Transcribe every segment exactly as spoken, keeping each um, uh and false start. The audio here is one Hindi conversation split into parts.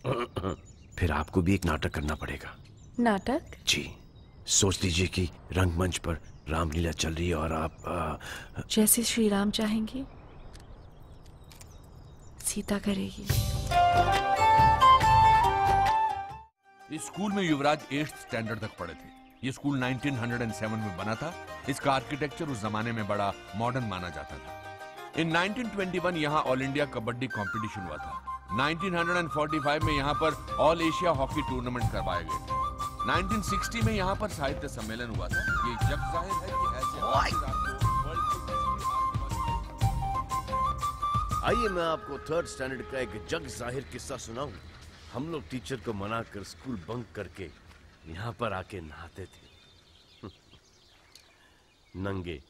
फिर आपको भी एक नाटक करना पड़ेगा। नाटक? जी, सोच लीजिए कि रंगमंच पर रामलीला चल रही है और आप आ... जैसे श्री राम चाहेंगे सीता करेगी। इस स्कूल में युवराज एट्थ स्टैंडर्ड तक पढ़े थे। ये स्कूल नाइनटीन हंड्रेड सेवन में बना था। इसका आर्किटेक्चर उस जमाने में बड़ा मॉडर्न माना जाता था। इन नाइनटीन ट्वेंटी वन यहाँ ऑल इंडिया कबड्डी कंपटीशन हुआ था। नाइनटीन फोर्टी फाइव में यहाँ पर ऑल एशिया हॉकी टूर्नामेंट करवाए गए थे। नाइनटीन सिक्सटी में यहाँ पर साहित्य सम्मेलन हुआ था। ये जग जाहिर है कि ऐसे आइए मैं आपको थर्ड स्टैंडर्ड का एक जग जाहिर किस्सा सुनाऊं। हम लोग टीचर को मनाकर स्कूल बंक करके यहाँ पर आके नहाते थे नंगे।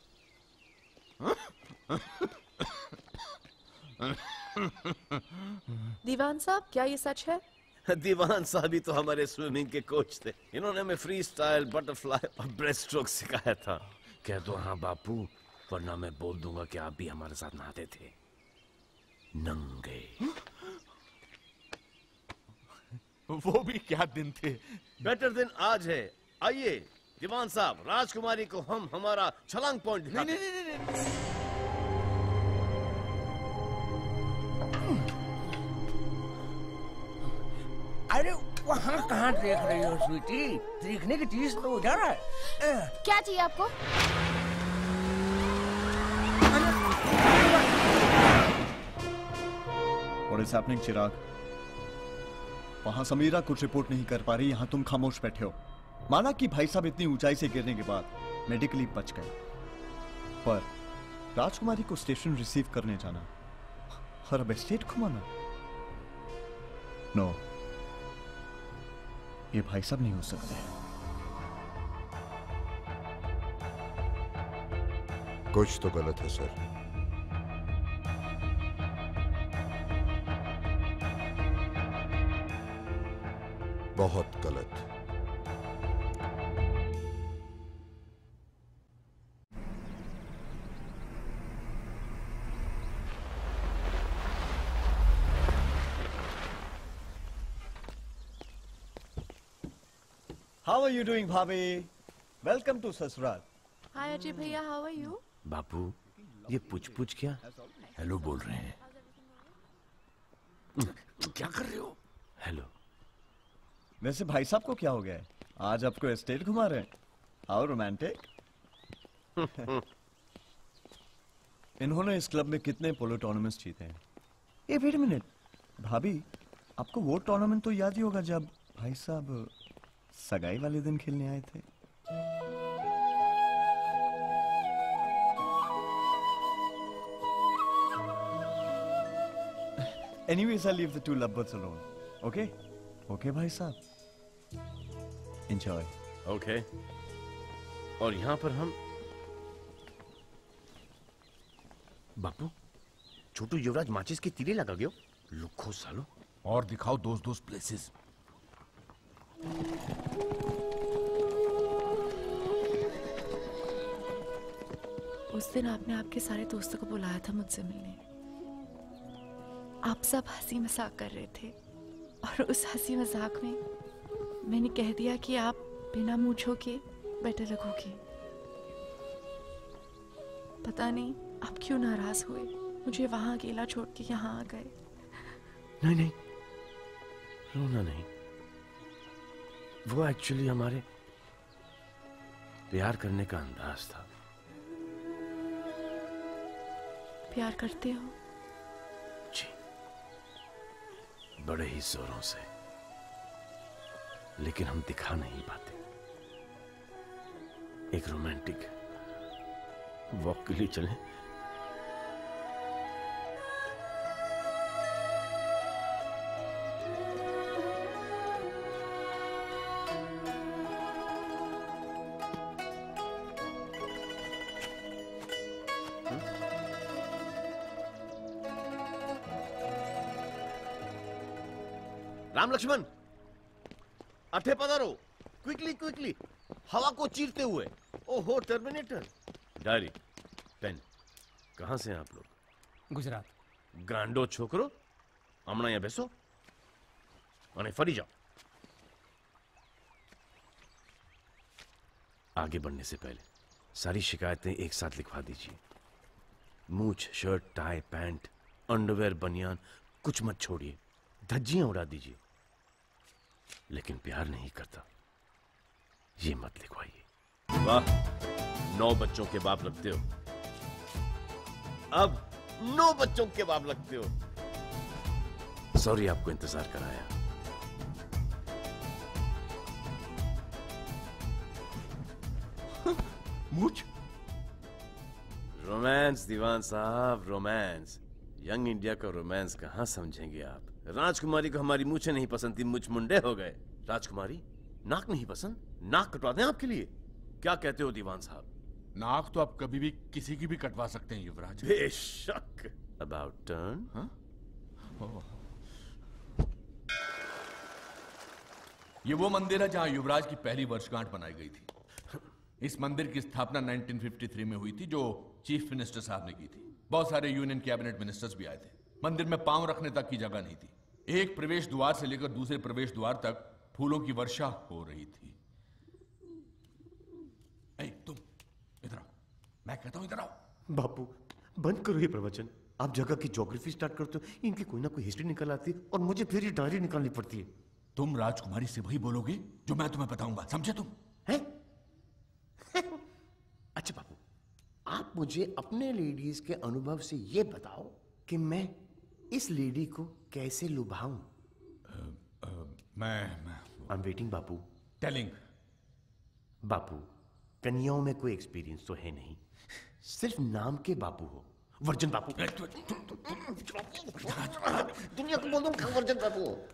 दीवान साहब, क्या ये सच है? दीवान साहब ही तो हमारे स्विमिंग के कोच थे। इन्होंने हमें फ्री स्टाइल, बटरफ्लाई और ब्रेस्ट स्ट्रोक सिखाया था। कह दो हाँ बापू, वरना मैं बोल दूंगा कि आप भी हमारे साथ नहाते थे नंगे। वो भी क्या दिन थे। बेटर दिन आज है। आइए दीवान साहब, राजकुमारी को हम हमारा छलांग पॉइंट दिखाते हैं। नहीं, नहीं, नहीं, नहीं। अरे वहाँ कहाँ देख रही हो स्वीटी? देखने की चीज तो उधर है। क्या चाहिए आपको? What is happening, चिराग? वहां समीरा कुछ रिपोर्ट नहीं कर पा रही, यहाँ तुम खामोश बैठे हो। माना कि भाई साहब इतनी ऊंचाई से गिरने के बाद मेडिकली बच गए, पर राजकुमारी को स्टेशन रिसीव करने जाना और अब एस्टेट घुमाना, नो, ये भाई साहब नहीं हो सकते। कुछ तो गलत है सर। बहुत गलत। How are you doing, भाभी? Welcome to ससुराल। हाय अजय भैया, हाउ आर यू? बापू, ये पूछ पूछ क्या हेलो बोल रहे हैं? क्या कर रहे हो? हेलो। वैसे भाई साहब को क्या हो गया है? आज आपको एस्टेट घुमा रहे हैं? How romantic. इन्होंने इस क्लब में कितने पोलो टूर्नामेंट्स जीते हैं? ए वेट मिनट, भाभी आपको वो टूर्नामेंट तो याद ही होगा जब भाई साहब सगाई वाले दिन खेलने आए थे। Anyways, I'll leave the two lovebirds alone. Okay? Okay, भाई साहब। Enjoy. Okay. और यहाँ पर हम बापू, छोटू युवराज माचिस की तीली लगा गयो। लुखो सालो। और दिखाओ दोस्त दोस्त प्लेसेस। उस दिन आपने आपके सारे दोस्तों को बुलाया था मुझसे मिलने। आप सब हंसी मजाक कर रहे थे और उस हंसी मजाक में मैंने कह दिया कि आप बिना मूंछों के बेटर लगोगे। पता नहीं आप क्यों नाराज हुए, मुझे वहां अकेला छोड़ के यहाँ आ गए। नहीं नहीं, रोना नहीं, वो एक्चुअली हमारे प्यार करने का अंदाज था। प्यार करते हो? जी, बड़े ही जोरों से, लेकिन हम दिखा नहीं पाते। एक रोमांटिक वॉक के लिए चलें? राम लक्ष्मण, अठे पधारो, क्विकली क्विकली, हवा को चीरते हुए। ओहो टर्मिनेटर। Diary, pen. कहां से हैं आप लोग? गुजरात। गांडो छोकरो, हमना यहाँ बैसो। अने फरी जाओ। आगे बढ़ने से पहले सारी शिकायतें एक साथ लिखवा दीजिए। मूछ, शर्ट, टाई, पैंट, अंडरवेयर, बनियान, कुछ मत छोड़िए। धज्जियां उड़ा दीजिए, लेकिन प्यार नहीं करता ये मत लिखवाइए। वाह, नौ बच्चों के बाप लगते हो। अब नौ बच्चों के बाप लगते हो। सॉरी आपको इंतजार कराया। मूछ? रोमांस दीवान साहब, रोमांस। यंग इंडिया का रोमांस कहां समझेंगे आप? राजकुमारी को हमारी मूछें नहीं पसंद थी, मुझ मुंडे हो गए। राजकुमारी, नाक नहीं पसंद? नाक कटवा दें आपके लिए? क्या कहते हो दीवान साहब? नाक तो आप कभी भी किसी की भी कटवा सकते हैं युवराज। बेशक। About turn. हाँ? ये वो मंदिर है जहां युवराज की पहली वर्षगांठ बनाई गई थी। इस मंदिर की स्थापना उन्नीस सौ तिरेपन में हुई थी, जो चीफ मिनिस्टर साहब ने की थी। बहुत सारे यूनियन कैबिनेट मिनिस्टर्स भी आए थे। मंदिर में पांव रखने तक की जगह नहीं थी। एक प्रवेश द्वार से लेकर दूसरे प्रवेश द्वार तक फूलों की वर्षा हो रही थी। ए, तुम इधर आओ, मैं कहता हूं इधर आओ। बापू, बंद करो ये प्रवचन। आप जगह की ज्योग्राफी स्टार्ट करते हो, इनकी कोई ना कोई हिस्ट्री निकल आती है और मुझे फिर ये डायरी निकालनी पड़ती है। तुम राजकुमारी से वही बोलोगे जो मैं तुम्हें बताऊंगा, समझे तुम? हैं? अच्छा बापू, आप मुझे अपने लेडीज के अनुभव से ये बताओ कि मैं इस लेडी को कैसे लुभाऊं? मैं I am waiting Bapu. Telling. Bapu, कन्याओं में कोई एक्सपीरियंस तो है नहीं, सिर्फ नाम के बापू हो। वर्जन बापू। दुनिया को बोल दो वर्जन बापू हो।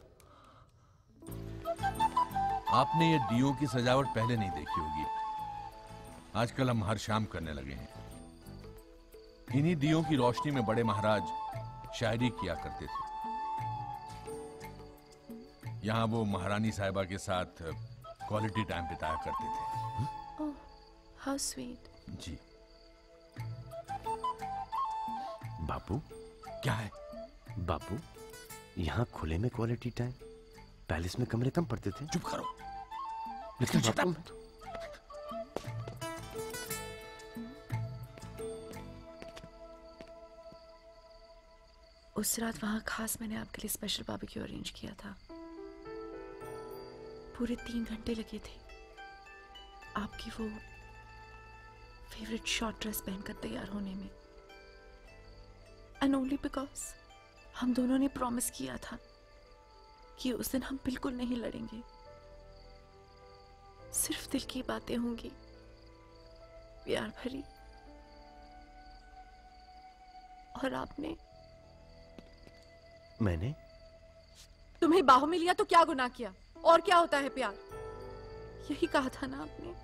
आपने ये दियों की सजावट पहले नहीं देखी होगी। आजकल हम हर शाम करने लगे हैं। इन्हीं दियों की रोशनी में बड़े महाराज शायरी किया करते थे। यहां वो महारानी साहिबा के साथ क्वालिटी टाइम बिताया करते थे। ओह, हाउ स्वीट। जी। बापू, क्या है? बापू, यहाँ खुले में क्वालिटी टाइम, पैलेस में कमरे कम पड़ते थे। चुप करो। लेकिन बापू, उस रात वहां खास मैंने आपके लिए स्पेशल बारबेक्यू अरेंज किया था। पूरे तीन घंटे लगे थे आपकी वो फेवरेट शॉर्ट ड्रेस पहनकर तैयार होने में। एंड ओनली बिकॉज हम दोनों ने प्रॉमिस किया था कि उस दिन हम बिल्कुल नहीं लड़ेंगे, सिर्फ दिल की बातें होंगी, प्यार भरी। और आपने मैंने तुम्हें बाहों में लिया तो क्या गुनाह किया? और क्या होता है प्यार? यही कहा था ना आपने।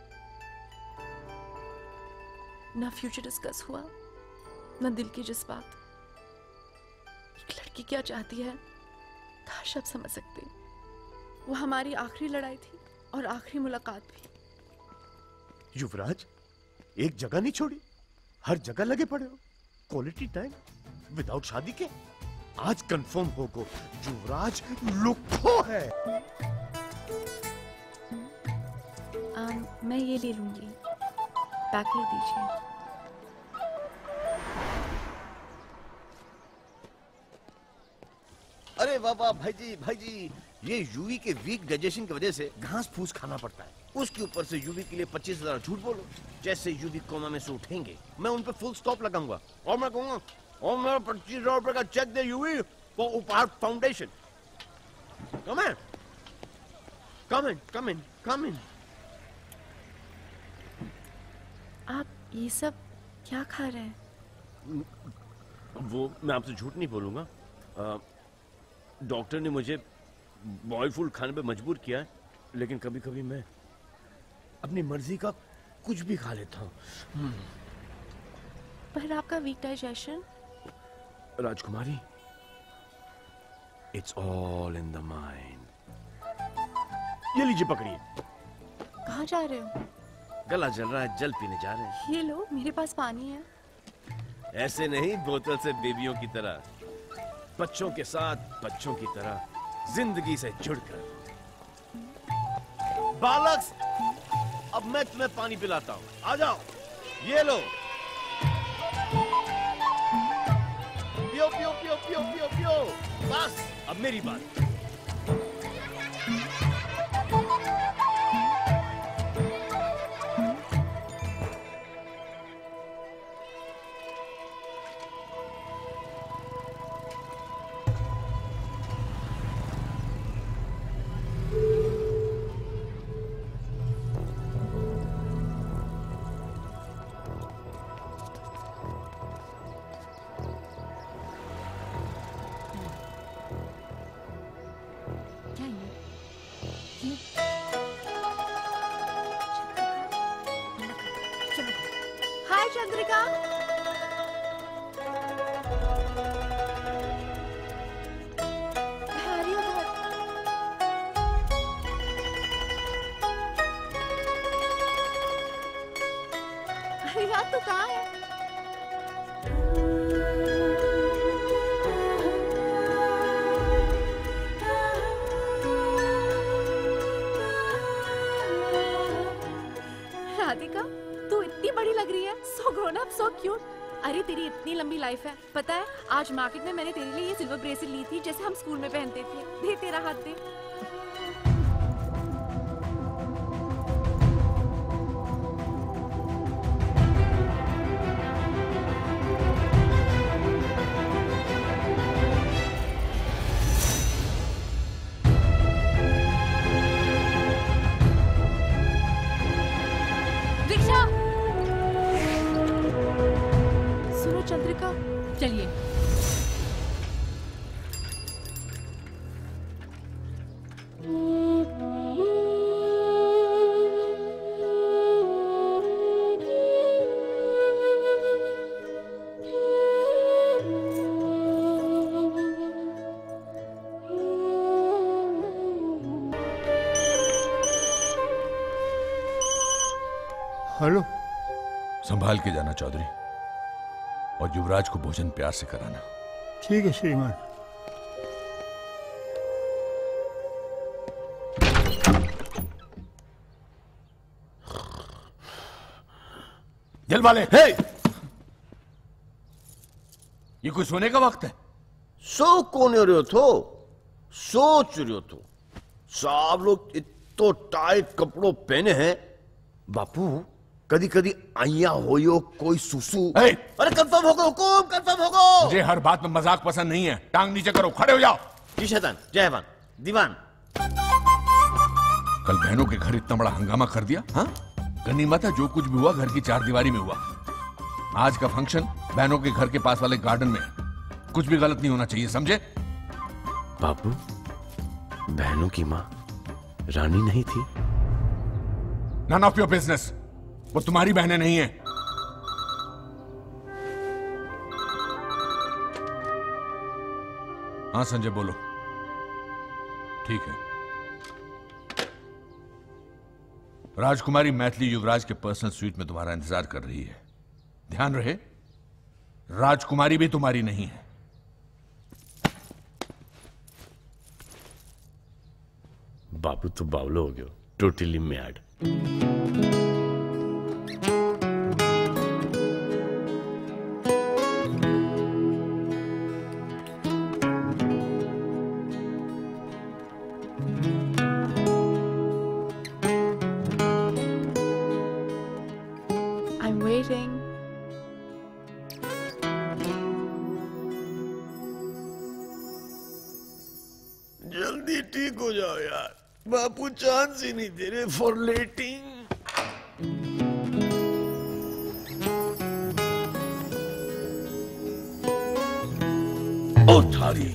ना फ्यूचर डिस्कस हुआ, ना दिल की जज्बात। एक लड़की क्या चाहती है काश आप समझ सकते। वो हमारी आखिरी लड़ाई थी और आखिरी मुलाकात भी। युवराज, एक जगह नहीं छोड़ी, हर जगह लगे पड़े हो। क्वालिटी टाइम विदाउट शादी के? आज कंफर्म होगा, युवराज लुक्खो है। आम, मैं ये ले लूंगी, पैक कर दीजिए। अरे वाह वाह भाई जी, भाई जी, ये यूवी के वीक डाइजेशन की वजह से घास फूस खाना पड़ता है। उसके ऊपर से यूवी के लिए पच्चीस हजार झूठ बोलो। जैसे यूवी कोमा में से उठेंगे, मैं उन पे फुल स्टॉप लगाऊंगा और मैं कहूंगा, और मेरा पच्चीस हजार रुपए का चेक दे UV for Uphaar foundation. Come in, come in, come in, come in. आप ये सब क्या खा रहे हैं? वो मैं आपसे झूठ नहीं बोलूंगा। आ, डॉक्टर ने मुझे बॉइल्ड फूड खाने पे मजबूर किया है, लेकिन कभी कभी मैं अपनी मर्जी का कुछ भी खा लेता हूँ। पर आपका वीक डाइजेशन? राजकुमारी, it's all in the mind. ये लीजिए, पकड़िए। कहाँ जा रहे हो? गला जल रहा है, जल पीने जा रहे हैं। ये लो, मेरे पास पानी है। ऐसे नहीं, बोतल से, बेबियों की तरह, बच्चों के साथ बच्चों की तरह। जिंदगी से जुड़कर। बालक, अब मैं तुम्हें पानी पिलाता हूं, आ जाओ, ये लो, पियो पियो पियो पियो पियो पियो। बस अब मेरी बात। हाय चंद्रिका। हरी उधर। अरे यार तू कहाँ है? राधिका तू इतनी बड़ी लग रही है, so grown up, so cute. अरे तेरी इतनी लंबी लाइफ है, पता है आज मार्केट में मैंने तेरे लिए ये सिल्वर ब्रेसलेट ली थी जैसे हम स्कूल में पहनते थे। दे तेरा हाथ दे। चंद्रिका चलिए। हेलो। संभाल के जाना चौधरी, और युवराज को भोजन प्यार से कराना। ठीक है श्रीमान। दिल वाले, हे! ये कोई सोने का वक्त है? सो कौन हो रहे थो? सोच रहे थो सब लोग इतो टाइट कपड़ों पहने हैं। बापू कदी कदी आइया होयो कोई सुसु। hey! अरे कंफर्म होगा हुकुम, कंफर्म होगा। मुझे हर बात में मजाक पसंद नहीं है। टांग नीचे करो, खड़े हो जाओ। जी शैतान, जयवान, दीवान। कल बहनों के घर इतना बड़ा हंगामा कर दिया। हाँ, गनीमत है जो कुछ भी हुआ घर की चार दीवारी में हुआ। आज का फंक्शन बहनों के घर के पास वाले गार्डन में। कुछ भी गलत नहीं होना चाहिए, समझे? बापू, बहनों की माँ रानी नहीं थी? None of your business. वो तुम्हारी बहनें नहीं है। हाँ संजय बोलो। ठीक है। राजकुमारी मैथिली युवराज के पर्सनल स्वीट में तुम्हारा इंतजार कर रही है। ध्यान रहे, राजकुमारी भी तुम्हारी नहीं है। बापू तो बावलो हो गयो, टोटली मैड। I'm waiting. जल्दी ठीक हो जाओ यार, बापू चांस ही नहीं दे रहे फॉर लेटिंग। ओ थारी,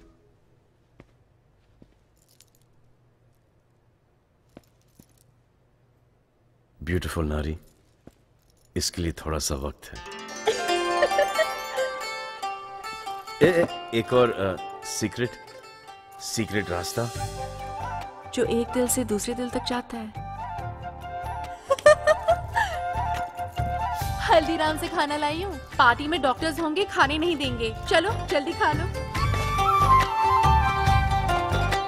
ब्यूटीफुल नारी, इसके लिए थोड़ा सा वक्त है। ए, ए, एक और सीक्रेट सीक्रेट रास्ता जो एक दिल से दूसरे दिल तक जाता है। हल्दीराम से खाना लाई हूँ। पार्टी में डॉक्टर्स होंगे, खाने नहीं देंगे। चलो जल्दी खा लो।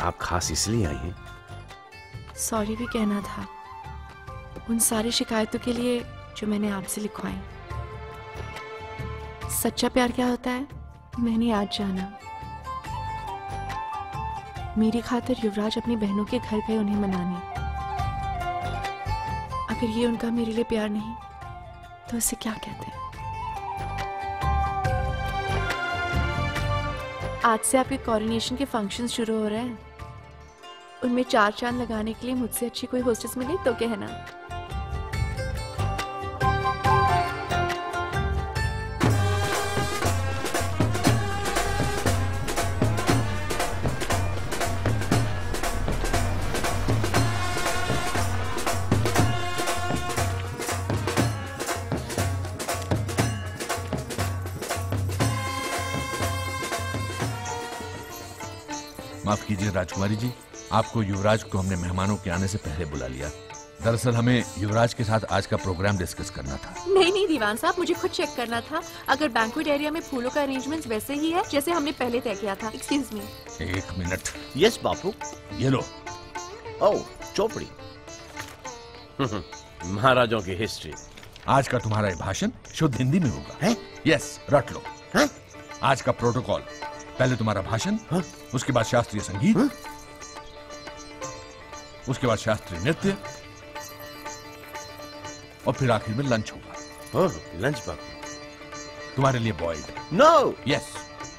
आप खास इसलिए आई हैं? सॉरी भी कहना था उन सारी शिकायतों के लिए जो मैंने आपसे लिखवाई। सच्चा प्यार क्या होता है मैंने आज जाना। मेरी खातिर युवराज अपनी बहनों के घर गए उन्हें मनाने। अगर ये उनका मेरे लिए प्यार नहीं तो उसे क्या कहते हैं? आज से आपके कोरोनेशन के फंक्शन शुरू हो रहे हैं। उनमें चार चांद लगाने के लिए मुझसे अच्छी कोई होस्टेस मिली तो कहना। माफ कीजिए राजकुमारी जी, आपको युवराज को हमने मेहमानों के आने से पहले बुला लिया। दरअसल हमें युवराज के साथ आज का प्रोग्राम डिस्कस करना था। नहीं नहीं दीवान साहब, मुझे खुद चेक करना था अगर बैंक्वेट एरिया में फूलों का अरेंजमेंट वैसे ही है जैसे हमने पहले तय किया था। Excuse me. एक मिनट। यस बापू। ये लो। ओह, चौपड़ी। महाराजों की हिस्ट्री। आज का तुम्हारा ये भाषण शुद्ध हिंदी में होगा। है? यस, रट लो। है? आज का प्रोटोकॉल, पहले तुम्हारा भाषण, हाँ? उसके बाद शास्त्रीय संगीत, हाँ? उसके बाद शास्त्रीय नृत्य और फिर आखिर में लंच होगा। Oh, lunch Bapu. तुम्हारे लिए बॉइल्ड। नो। यस।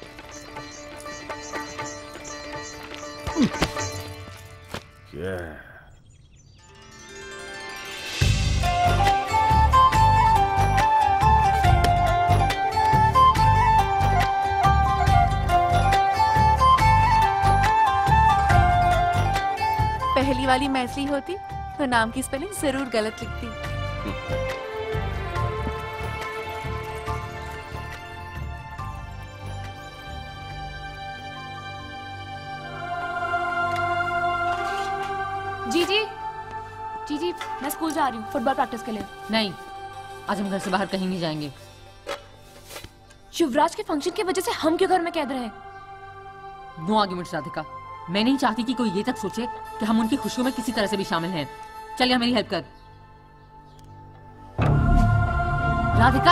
क्या? पहली वाली मैथिली होती तो नाम की स्पेलिंग जरूर गलत लिखती। जी जी जी जी मैं स्कूल जा रही हूँ फुटबॉल प्रैक्टिस के लिए। नहीं, आज हम घर से बाहर कहीं नहीं जाएंगे। युवराज के फंक्शन की वजह से हम क्यों घर में कैद रहे? No arguments Radhika. मैं नहीं चाहती कि कोई ये तक सोचे कि हम उनकी खुशियों में किसी तरह से भी शामिल हैं। चल यहाँ मेरी हेल्प कर। राधिका,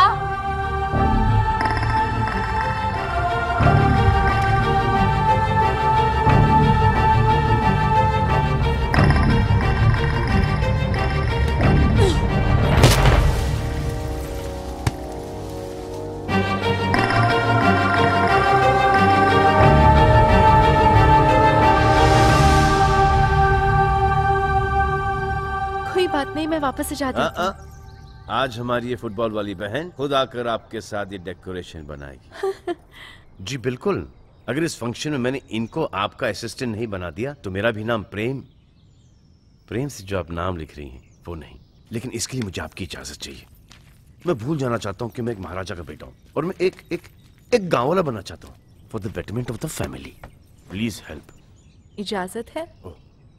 कोई बात नहीं, मैं वापस से जाती हूँ। आज हमारी ये फुटबॉल वाली बहन खुद आकर आपके साथ ये डेकोरेशन बनाएगी। जी बिल्कुल। अगर इस फंक्शन में मैंने इनको आपका असिस्टेंट नहीं बना दिया तो मेरा भी नाम प्रेम प्रेम से जो आप नाम लिख रही हैं वो नहीं। लेकिन इसके लिए मुझे आपकी इजाजत चाहिए। मैं भूल जाना चाहता हूँ कि मैं एक महाराजा का बेटा हूँ और मैं एक एक एक गाँव वाला बनना चाहता हूँ for the betterment of the family. Please help. इजाजत है? ओ,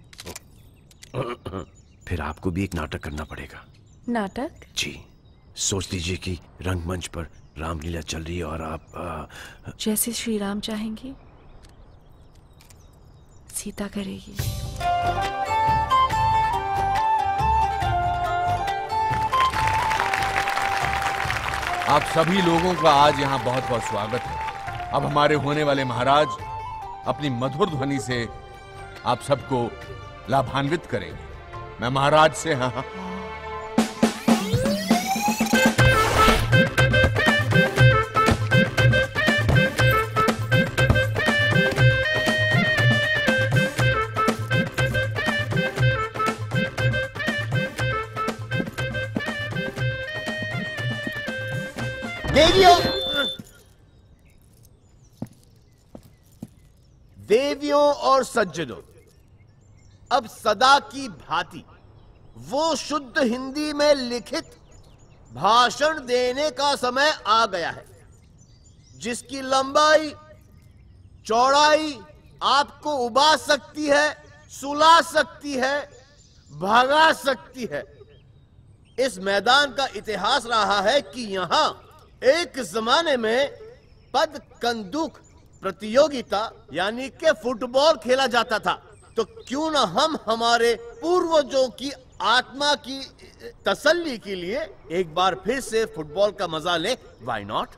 ओ, फिर आपको भी एक नाटक करना पड़ेगा। नाटक? जी। सोच लीजिए कि रंगमंच पर रामलीला चल रही है और आप आ... जैसे श्री राम चाहेंगे सीता करेगी। आप सभी लोगों का आज यहाँ बहुत बहुत स्वागत है। अब हमारे होने वाले महाराज अपनी मधुर ध्वनि से आप सबको लाभान्वित करेंगे। मैं महाराज से हाँ देवियों देवियों और सज्जनों, अब सदा की भांति वो शुद्ध हिंदी में लिखित भाषण देने का समय आ गया है जिसकी लंबाई चौड़ाई आपको उबा सकती है, सुला सकती है, भगा सकती है। इस मैदान का इतिहास रहा है कि यहां एक जमाने में पद कंदूक प्रतियोगिता यानी कि फुटबॉल खेला जाता था। तो क्यों ना हम हमारे पूर्वजों की आत्मा की तसल्ली के लिए एक बार फिर से फुटबॉल का मजा ले। Why not?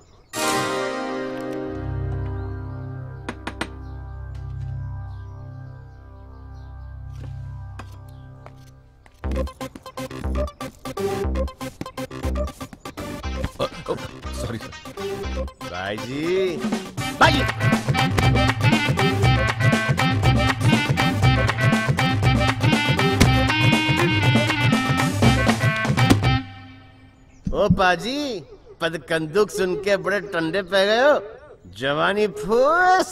Sorry sir. भाई जी, भाई ओ पाजी, पदकंदुक सुन के बड़े टंडे पे गए हो। जवानी फूस।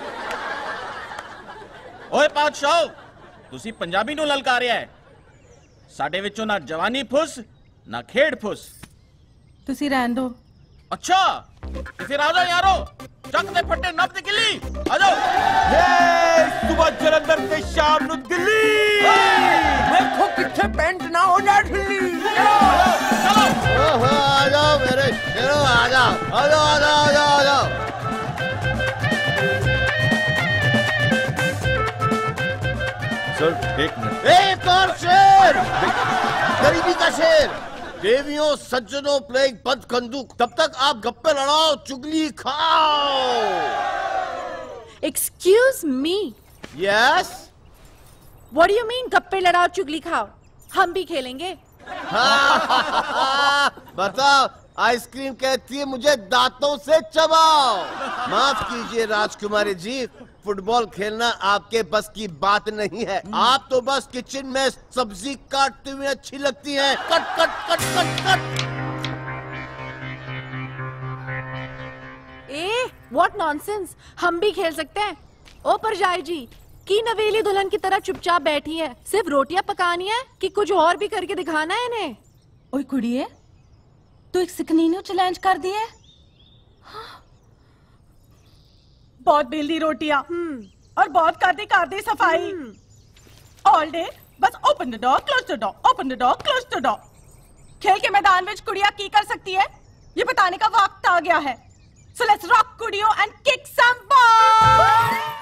ਓਏ ਪਾਤਸ਼ਾਹ, ਤੁਸੀਂ ਪੰਜਾਬੀ ਨੂੰ ਲਲਕਾਰਿਆ ਹੈ। ਸਾਡੇ ਵਿੱਚੋਂ ਨਾ ਜਵਾਨੀ ਫੁੱਸ ਨਾ ਖੇਡ ਫੁੱਸ। ਤੁਸੀਂ ਰਹਿਣ ਦਿਓ। ਅੱਛਾ, ਤੇ ਫਿਰ ਆ ਜਾਓ ਯਾਰੋ, ਚੱਕ ਦੇ ਫੱਟੇ ਨੱਪ ਦੀ ਕਿੱਲੀ, ਆ ਜਾਓ। ये सुबह जलंधर से शाम नु दिल्ली, देखो किथे पेंट ना हो जा ढिल्ली। ओहो, आ जाओ मेरे शेरों, आ जाओ, आ जाओ, आ जाओ, आ जाओ, आ जाओ। सर एक मिनट। एक और शेर, गरीबी का शेर। देवियों सज्जनों प्लेइंग बद कंदूक, तब तक आप गप्पे लड़ाओ, चुगली खाओ। Excuse me. Yes. What do you mean गप्पे लड़ाओ चुगली खाओ? हम भी खेलेंगे। बताओ, आइसक्रीम कहती है मुझे दांतों से चबाओ। माफ कीजिए राजकुमारी जी, फुटबॉल खेलना आपके बस की बात नहीं है। आप तो बस किचन में सब्जी काटते हुए अच्छी लगती हैं। Cut cut cut cut cut. ए, व्हाट नॉनसेंस, हम भी खेल सकते हैं। ओ परजाई जी, की नवेली दुल्हन की तरह चुपचाप बैठी है, सिर्फ रोटियां पकानी है कि कुछ और भी करके दिखाना है इन्हें? ओए कुड़िए, तू एक सिकनीनो चैलेंज कर दिए। बहुत बेली रोटियां और बहुत करती करती सफाई। ऑल डे बस open the door, close the door, open the door, close the door. खेल के मैदान में कुड़िया की कर सकती है, ये बताने का वक्त आ गया है। सो लेट्स रॉक कुड़ियों एंड किक सम बॉल।